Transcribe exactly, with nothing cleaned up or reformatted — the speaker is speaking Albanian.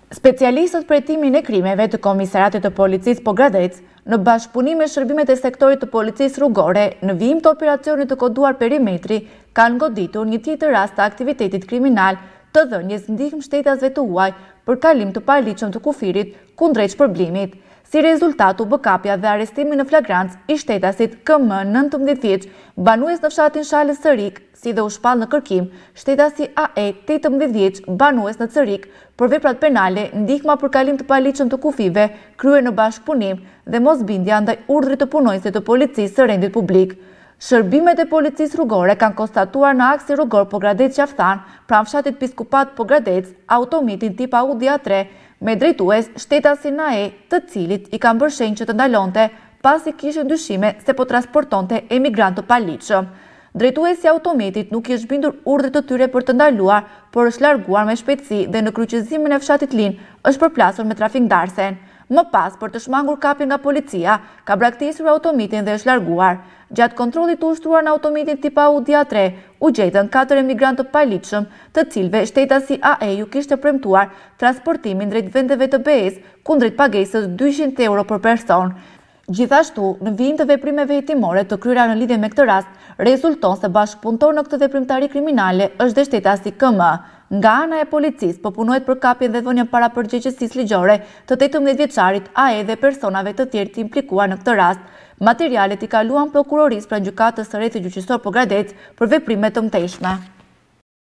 Specialistët për hetimin e krimeve të Komisariatit të Policisë Pogradec, në bashkëpunim me shërbimet e sektorit të policisë rrugore, në vijim të operacionit të koduar perimetri, kanë goditur një tjetër rast të aktivitetit kriminal të dhënjes ndihmë shtetasve të huaj për kalim të paligjshëm të kufirit kundrejt shpërblimit. Si rezultat u bë kapja dhe arestimi në flagrancë i shtetasit K M nëntëmbëdhjetë vjeç, banues në fshatin Shalës Cërik, si dhe u shpall në kërkim shtetasi A E tetëmbëdhjetë vjeç, banues në Cërik, për veprat penale, ndihma për kalim të paligjshëm të kufive, kryer në bashkëpunim dhe mosbindja ndaj urdhrit të punonjësve të policisë së rendit publik. Shërbimet e policisë rrugore kanë konstatuar në aksi rrugor Pogradec-Qafthan, pranë fshatit Piskupat Pogradec, automitin tip Audi A tre me drejtues shtetasin A E, të cilit i kanë bërë shenjë që të ndalonte pasi kishte dyshime se po transportonte emigrant të paligjshëm. Drejtuesi i automitit nuk i është bindur urdhrit të tyre për të ndaluar, por është larguar me shpejtësi dhe në kryqëzimin e fshatit Lin është përplasur me trafikndarsen. Më pas, për të shmangur kapjen nga policia, ka braktisur automitin dhe është larguar. Gjatë kontrollit të ushtruar në automitin tip Audi A tre, u gjetën katër emigrantë të paligjshëm, të cilëve shtetasi A E ju kishte premtuar transportimin drejt vendeve të B E-s kundrejt pagesës dyqind euro për person. Gjithashtu, në vijim të veprimeve hetimore të kryera në lidhje me këtë rast, rezulton se bashkëpunëtor në këtë veprimtari kriminale është dhe shtetasi K M. Nga ana e policisë po punohet për kapjen dhe dhënien para përgjegjësisë ligjore të tetëmbëdhjetë vjeçarit A E dhe personave të tjerë të implikuar në këtë rast. Materialet i kaluan prokurorisë pranë gjykatës së rrethit gjyqësor Pogradec për veprime të mëtejshme.